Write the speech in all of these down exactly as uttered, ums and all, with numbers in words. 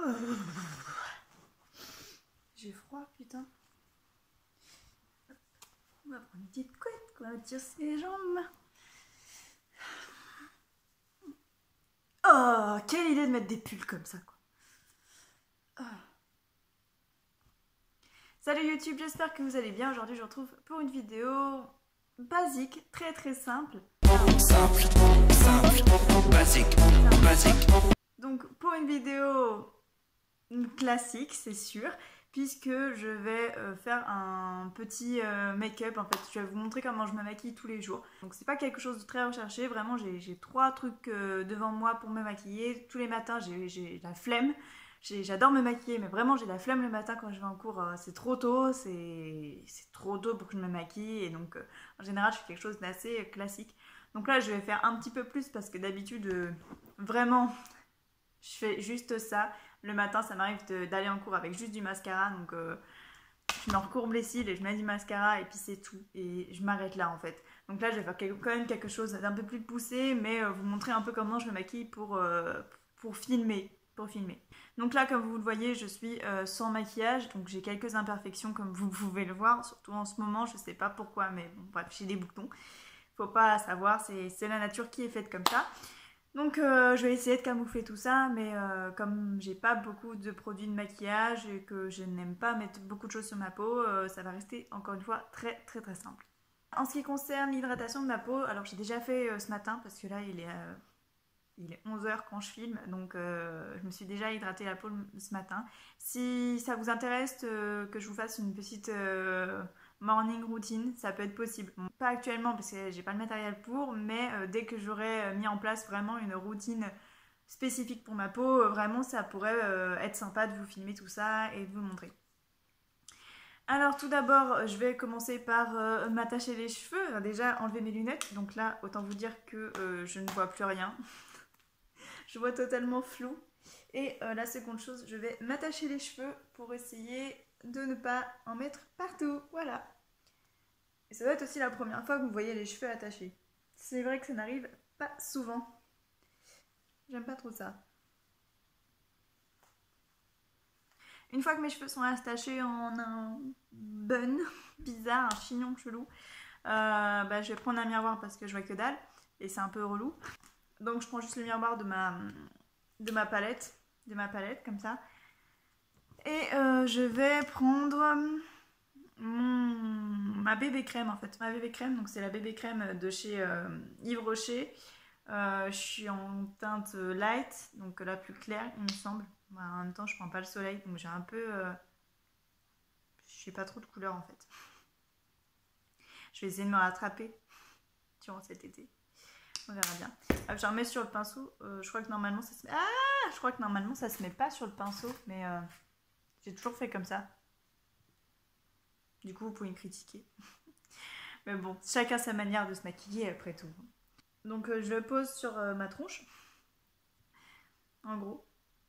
Euh... J'ai froid, putain. On va prendre une petite couette, quoi, tirer les jambes. Oh, quelle idée de mettre des pulls comme ça, quoi. Oh. Salut YouTube, j'espère que vous allez bien. Aujourd'hui, je vous retrouve pour une vidéo basique, très très simple. Simple, simple, basique, basique. Donc, pour une vidéo classique, c'est sûr, puisque je vais euh, faire un petit euh, make-up. En fait, je vais vous montrer comment je me maquille tous les jours. Donc, c'est pas quelque chose de très recherché. Vraiment, j'ai trois trucs euh, devant moi pour me maquiller. Tous les matins, j'ai la flemme. J'adore me maquiller, mais vraiment j'ai la flemme le matin quand je vais en cours, c'est trop tôt, c'est trop tôt pour que je me maquille, et donc euh, en général je fais quelque chose d'assez classique. Donc là je vais faire un petit peu plus parce que d'habitude, euh, vraiment, je fais juste ça. Le matin ça m'arrive d'aller en cours avec juste du mascara, donc euh, je me recourbe les cils et je mets du mascara et puis c'est tout. Et je m'arrête là en fait. Donc là je vais faire quand même quelque chose d'un peu plus poussé, mais euh, vous montrer un peu comment je me maquille pour, euh, pour filmer. Pour filmer. Donc là, comme vous le voyez, je suis euh, sans maquillage, donc j'ai quelques imperfections comme vous pouvez le voir, surtout en ce moment, je sais pas pourquoi, mais bon, bref, j'ai des boutons. Faut pas savoir, c'est la nature qui est faite comme ça. Donc euh, je vais essayer de camoufler tout ça, mais euh, comme j'ai pas beaucoup de produits de maquillage et que je n'aime pas mettre beaucoup de choses sur ma peau, euh, ça va rester encore une fois très très très simple. En ce qui concerne l'hydratation de ma peau, alors j'ai déjà fait euh, ce matin parce que là il est... Euh, Il est onze heures quand je filme, donc euh, je me suis déjà hydratée la peau ce matin. Si ça vous intéresse euh, que je vous fasse une petite euh, morning routine, ça peut être possible. Bon, pas actuellement parce que j'ai pas le matériel pour, mais euh, dès que j'aurai mis en place vraiment une routine spécifique pour ma peau, euh, vraiment ça pourrait euh, être sympa de vous filmer tout ça et de vous montrer. Alors tout d'abord, je vais commencer par euh, m'attacher les cheveux, déjà enlever mes lunettes, donc là autant vous dire que euh, je ne vois plus rien. Je vois totalement flou. Et euh, la seconde chose, je vais m'attacher les cheveux pour essayer de ne pas en mettre partout. Voilà. Et ça doit être aussi la première fois que vous voyez les cheveux attachés. C'est vrai que ça n'arrive pas souvent. J'aime pas trop ça. Une fois que mes cheveux sont attachés en un bun bizarre, un chignon chelou, euh, bah, je vais prendre un miroir parce que je vois que dalle. Et c'est un peu relou. Donc je prends juste le miroir de ma, de ma palette. De ma palette, comme ça. Et euh, je vais prendre mon, ma bébé crème en fait. Ma bébé crème, donc c'est la bébé crème de chez euh, Yves Rocher. Euh, je suis en teinte light, donc la plus claire, il me semble. Bah, en même temps, je prends pas le soleil, donc j'ai un peu. Euh, je n'ai pas trop de couleur en fait. Je vais essayer de me rattraper durant cet été. On verra bien. Ah, je remets sur le pinceau. Euh, je crois que normalement ça se met. Ah, je crois que normalement ça se met pas sur le pinceau, mais euh, j'ai toujours fait comme ça. Du coup, vous pouvez me critiquer. Mais bon, chacun sa manière de se maquiller après tout. Donc euh, je le pose sur euh, ma tronche. En gros.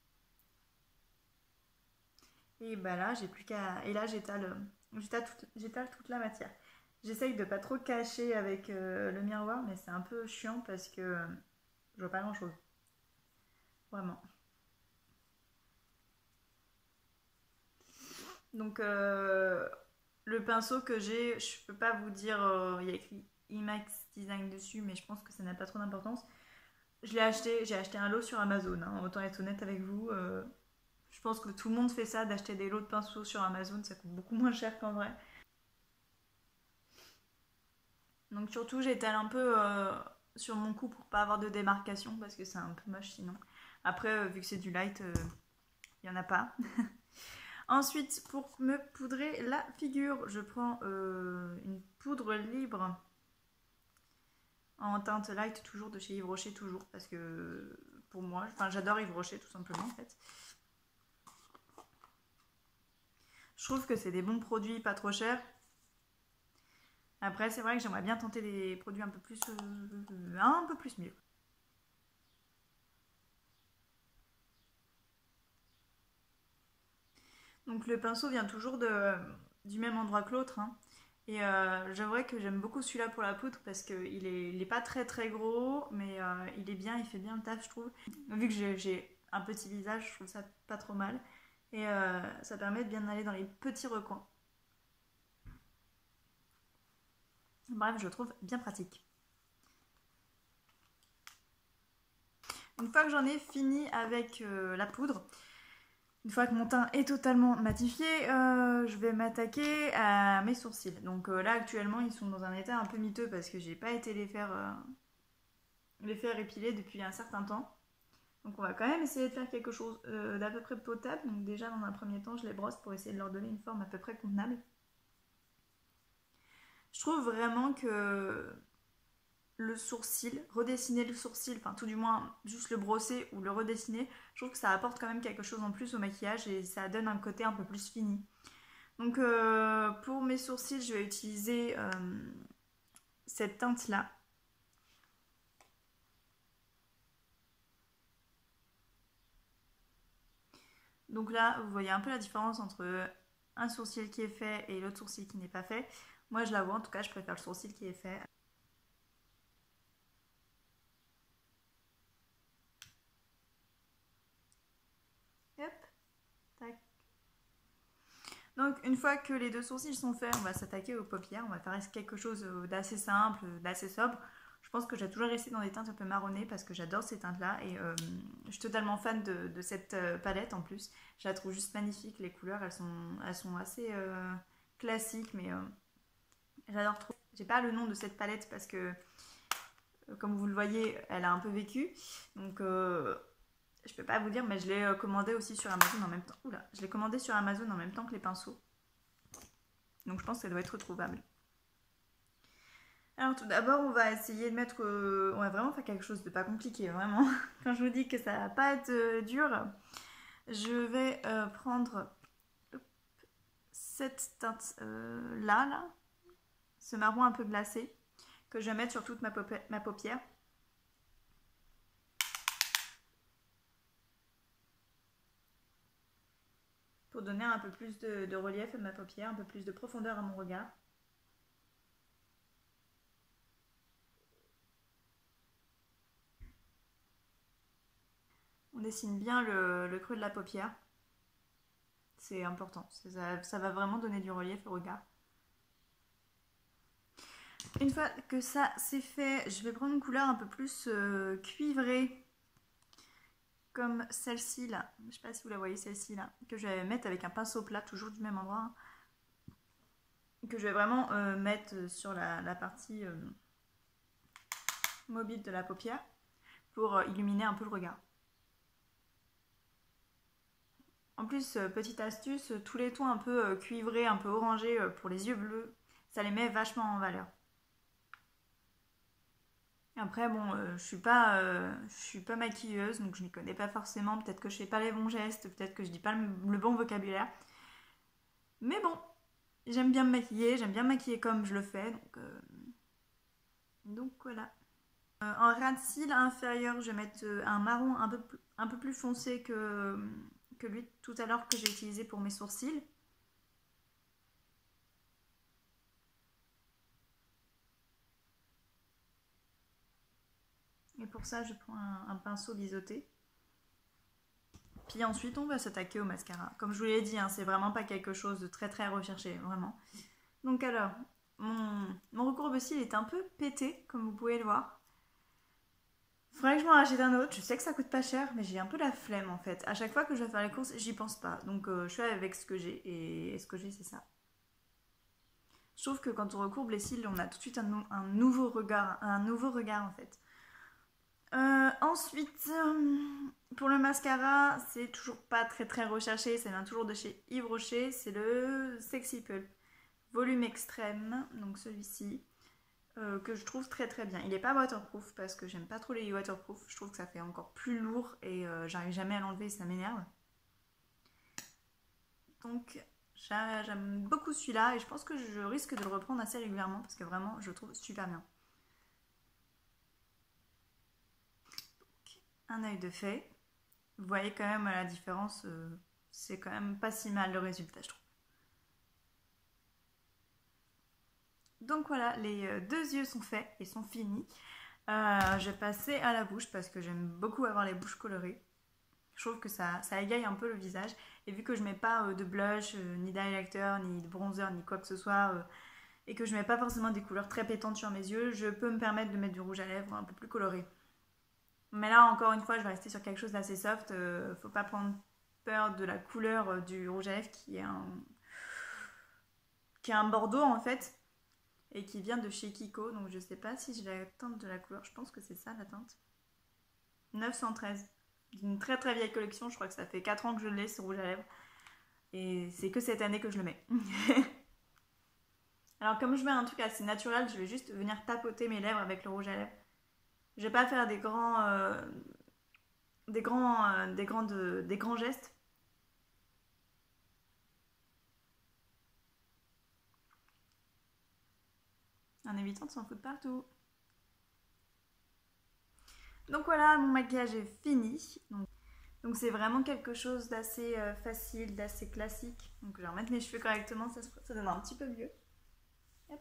Et bah là, j'ai plus qu'à... Et là, j'étale toute... toute la matière. J'essaye de pas trop cacher avec euh, le miroir, mais c'est un peu chiant parce que euh, je vois pas grand chose. Vraiment. Donc euh, le pinceau que j'ai, je peux pas vous dire, euh, il y a écrit IMAX Design dessus, mais je pense que ça n'a pas trop d'importance. Je l'ai acheté, j'ai acheté un lot sur Amazon, hein, autant être honnête avec vous. Euh, je pense que tout le monde fait ça, d'acheter des lots de pinceaux sur Amazon, ça coûte beaucoup moins cher qu'en vrai. Donc surtout j'étale un peu euh, sur mon cou pour pas avoir de démarcation parce que c'est un peu moche sinon. Après euh, vu que c'est du light, il euh, n'y en a pas. Ensuite pour me poudrer la figure, je prends euh, une poudre libre en teinte light, toujours de chez Yves Rocher, toujours parce que pour moi, enfin j'adore Yves Rocher tout simplement en fait. Je trouve que c'est des bons produits, pas trop chers. Après, c'est vrai que j'aimerais bien tenter des produits un peu plus, euh, un peu plus mieux. Donc le pinceau vient toujours de, du même endroit que l'autre. Hein. Et euh, j'avouerais que j'aime beaucoup celui-là pour la poudre parce qu'il est, il est pas très très gros, mais euh, il est bien, il fait bien le taf, je trouve. Vu que j'ai un petit visage, je trouve ça pas trop mal. Et euh, ça permet de bien aller dans les petits recoins. Bref, je le trouve bien pratique. Une fois que j'en ai fini avec euh, la poudre, une fois que mon teint est totalement matifié, euh, je vais m'attaquer à mes sourcils. Donc euh, là actuellement ils sont dans un état un peu miteux parce que j'ai pas été les faire, euh, les faire épiler depuis un certain temps. Donc on va quand même essayer de faire quelque chose euh, d'à peu près potable. Donc déjà dans un premier temps je les brosse pour essayer de leur donner une forme à peu près convenable. Je trouve vraiment que le sourcil, redessiner le sourcil, enfin tout du moins juste le brosser ou le redessiner, je trouve que ça apporte quand même quelque chose en plus au maquillage et ça donne un côté un peu plus fini. Donc euh, pour mes sourcils, je vais utiliser euh, cette teinte là. Donc là, vous voyez un peu la différence entre un sourcil qui est fait et l'autre sourcil qui n'est pas fait. Moi je la vois, en tout cas je préfère le sourcil qui est fait. Donc une fois que les deux sourcils sont faits, on va s'attaquer aux paupières. On va faire quelque chose d'assez simple, d'assez sobre. Je pense que j'ai toujours resté dans des teintes un peu marronnées parce que j'adore ces teintes-là. Et euh, je suis totalement fan de, de cette palette en plus. Je la trouve juste magnifique. Les couleurs, elles sont, elles sont assez euh, classiques, mais euh, j'adore trop. J'ai pas le nom de cette palette parce que, euh, comme vous le voyez, elle a un peu vécu. Donc... Euh, je peux pas vous dire, mais je l'ai commandé aussi sur Amazon en même temps. Oula, je l'ai commandé sur Amazon en même temps que les pinceaux. Donc je pense que ça doit être retrouvable. Alors tout d'abord, on va essayer de mettre... Euh, on va vraiment faire quelque chose de pas compliqué, vraiment. Quand je vous dis que ça va pas être euh, dur, je vais euh, prendre cette teinte euh, là, là, ce marron un peu glacé, que je vais mettre sur toute ma, ma paupière. Pour donner un peu plus de, de relief à ma paupière, un peu plus de profondeur à mon regard. On dessine bien le, le creux de la paupière. C'est important, ça, ça va vraiment donner du relief au regard. Une fois que ça c'est fait, je vais prendre une couleur un peu plus euh, cuivrée. Comme celle-ci là, je ne sais pas si vous la voyez, celle-ci là, que je vais mettre avec un pinceau plat, toujours du même endroit, hein, que je vais vraiment euh, mettre sur la, la partie euh, mobile de la paupière pour euh, illuminer un peu le regard. En plus, euh, petite astuce, tous les tons un peu euh, cuivrés, un peu orangés euh, pour les yeux bleus, ça les met vachement en valeur. Après bon, euh, je suis pas, euh, je suis pas maquilleuse, donc je n'y connais pas forcément. Peut-être que je fais pas les bons gestes, peut-être que je dis pas le, le bon vocabulaire. Mais bon, j'aime bien me maquiller, j'aime bien me maquiller comme je le fais, donc, euh, donc voilà. Euh, en ras de cils inférieur, je vais mettre un marron un peu, un peu plus foncé que, que lui tout à l'heure que j'ai utilisé pour mes sourcils. Et pour ça, je prends un, un pinceau biseauté. Puis ensuite, on va s'attaquer au mascara. Comme je vous l'ai dit, hein, c'est vraiment pas quelque chose de très très recherché, vraiment. Donc alors, mon, mon recourbe-cils est un peu pété, comme vous pouvez le voir. Faudrait que je m'en rachète un autre. Je sais que ça coûte pas cher, mais j'ai un peu la flemme en fait. À chaque fois que je vais faire les courses, j'y pense pas. Donc euh, je suis avec ce que j'ai. Et ce que j'ai, c'est ça. Je trouve que quand on recourbe les cils, on a tout de suite un, un nouveau regard. Un nouveau regard en fait. Euh, ensuite, euh, pour le mascara, c'est toujours pas très très recherché, ça vient toujours de chez Yves Rocher, c'est le Sexy Pulp volume extrême, donc celui-ci, euh, que je trouve très très bien. Il n'est pas waterproof parce que j'aime pas trop les waterproof, je trouve que ça fait encore plus lourd et euh, j'arrive jamais à l'enlever, ça m'énerve. Donc j'aime beaucoup celui-là et je pense que je risque de le reprendre assez régulièrement parce que vraiment je le trouve super bien. Un œil de fée. Vous voyez quand même la différence, euh, c'est quand même pas si mal le résultat, je trouve. Donc voilà, les deux yeux sont faits et sont finis. Euh, je vais passer à la bouche parce que j'aime beaucoup avoir les bouches colorées. Je trouve que ça, ça égaye un peu le visage. Et vu que je mets pas euh, de blush, euh, ni d'highlighter, ni de bronzer, ni quoi que ce soit, euh, et que je mets pas forcément des couleurs très pétantes sur mes yeux, je peux me permettre de mettre du rouge à lèvres un peu plus coloré. Mais là, encore une fois, je vais rester sur quelque chose d'assez soft. Euh, faut pas prendre peur de la couleur euh, du rouge à lèvres qui est un, qui est un bordeaux en fait, et qui vient de chez Kiko. Donc je sais pas si j'ai la teinte de la couleur. Je pense que c'est ça la teinte. neuf cent treize. D'une très très vieille collection. Je crois que ça fait quatre ans que je l'ai ce rouge à lèvres. Et c'est que cette année que je le mets. Alors comme je mets un truc assez naturel, je vais juste venir tapoter mes lèvres avec le rouge à lèvres. Je vais pas faire des grands, euh, des grands, euh, des grandes, des grands gestes. En évitant de s'en foutre partout. Donc voilà, mon maquillage est fini. Donc c'est vraiment quelque chose d'assez euh, facile, d'assez classique. Donc je vais remettre mes cheveux correctement, ça, ça donne un petit peu mieux. Hop.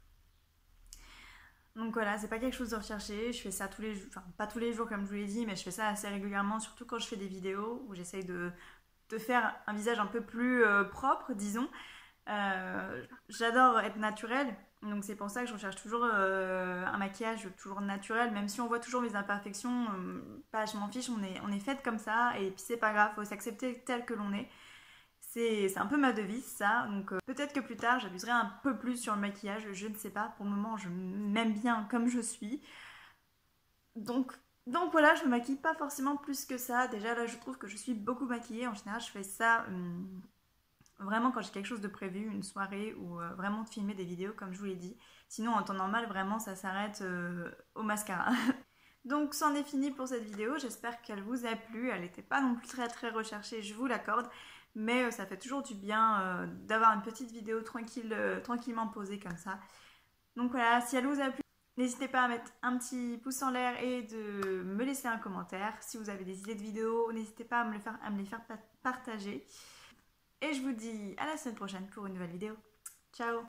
Donc voilà, c'est pas quelque chose de recherché. Je fais ça tous les jours, enfin pas tous les jours comme je vous l'ai dit, mais je fais ça assez régulièrement, surtout quand je fais des vidéos où j'essaye de, de faire un visage un peu plus euh, propre, disons. Euh, J'adore être naturelle. Donc c'est pour ça que je recherche toujours euh, un maquillage toujours naturel, même si on voit toujours mes imperfections, euh, bah, je m'en fiche, on est, on est faite comme ça, et puis c'est pas grave, faut s'accepter tel que l'on est. C'est un peu ma devise ça, donc euh, peut-être que plus tard j'abuserai un peu plus sur le maquillage, je ne sais pas, pour le moment je m'aime bien comme je suis. Donc, donc voilà, je me maquille pas forcément plus que ça, déjà là je trouve que je suis beaucoup maquillée, en général je fais ça... Hum, vraiment quand j'ai quelque chose de prévu, une soirée ou euh, vraiment de filmer des vidéos comme je vous l'ai dit. Sinon en temps normal vraiment ça s'arrête euh, au mascara. Donc c'en est fini pour cette vidéo, j'espère qu'elle vous a plu. Elle n'était pas non plus très très recherchée, je vous l'accorde. Mais euh, ça fait toujours du bien euh, d'avoir une petite vidéo tranquille, euh, tranquillement posée comme ça. Donc voilà, si elle vous a plu, n'hésitez pas à mettre un petit pouce en l'air et de me laisser un commentaire. Si vous avez des idées de vidéos, n'hésitez pas à me, le faire, à me les faire partager. Et je vous dis à la semaine prochaine pour une nouvelle vidéo. Ciao!